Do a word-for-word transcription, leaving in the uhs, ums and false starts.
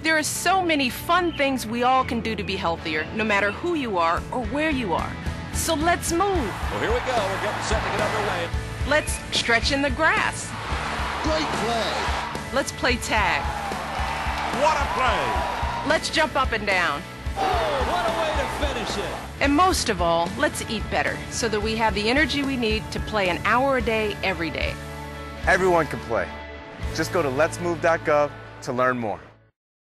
There are so many fun things we all can do to be healthier, no matter who you are or where you are. So let's move. Well, here we go. We're getting set to get underway. Let's stretch in the grass. Great play. Let's play tag. What a play. Let's jump up and down. Oh, what a way to finish it. And most of all, let's eat better so that we have the energy we need to play an hour a day, every day. Everyone can play. Just go to lets move dot gov to learn more.